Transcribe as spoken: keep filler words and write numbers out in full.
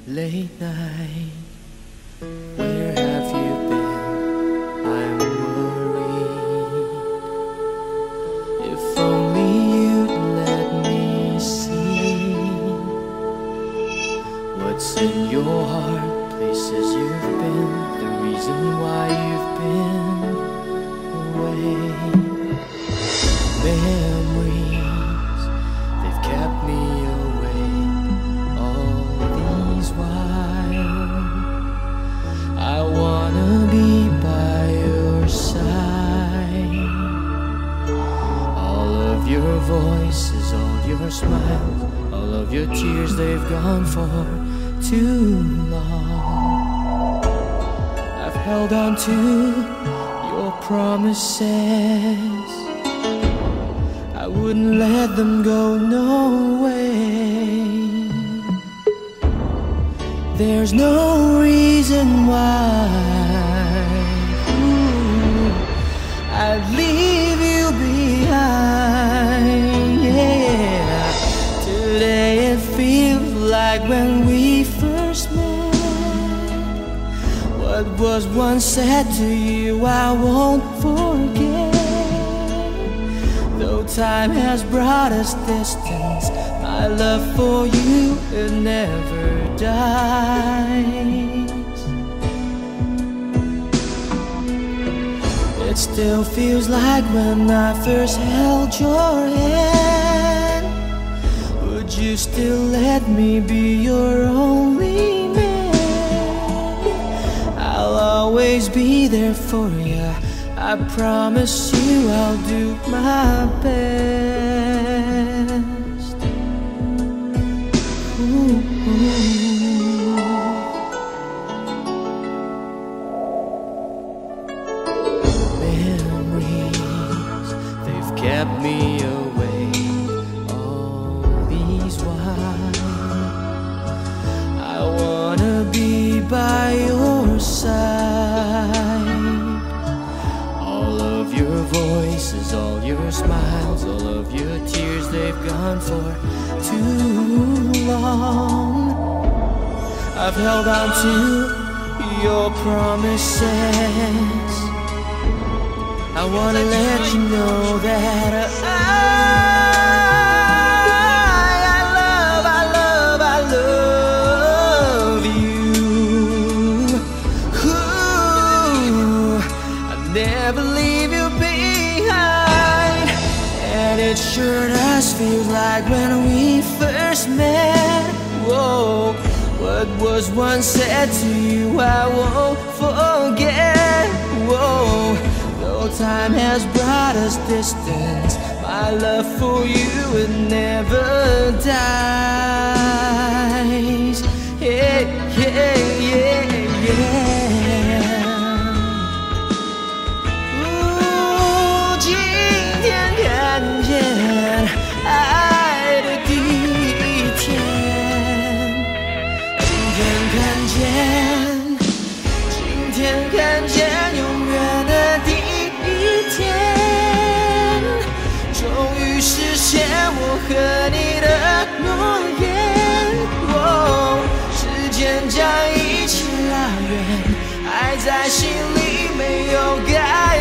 Late night, where have you been? I'm worried. If only you'd let me see what's in your heart, places you've been, the reason why you've been away. Memories, they've kept me awake all these while. I wanna be by your side. All of your voices, all your smiles, all of your tears, they've gone for too long. I've held on to your promises, I wouldn't let them go, no way. There's no reason why ooh, I'd leave you behind, yeah. Today it feels like when we first met. What was once said to you I won't forget. Though time has brought us distance, my love for you, it never dies. It still feels like when I first held your hand. Would you still let me be your only man? I'll always be there for you, I promise you I'll do my best. Ooh, ooh. Memories, they've kept me awake all these while. I wanna be by your side. Your voices, all your smiles, all of your tears, they've gone for too long. I've held on to your promises, I wanna let you know that I, I love, I love, I love you. Ooh, I'll never leave you behind. And it sure does feel like when we first met. Whoa, what was once said to you I won't forget. Whoa, though time has brought us distance, my love for you, it never dies. Yeah, yeah, yeah, yeah. Ooh, 今天看见爱的第一天，今天看见，今天看见永远的第一天，终于实现我和你的诺言。哦，时间将一切拉远，爱在心里没有改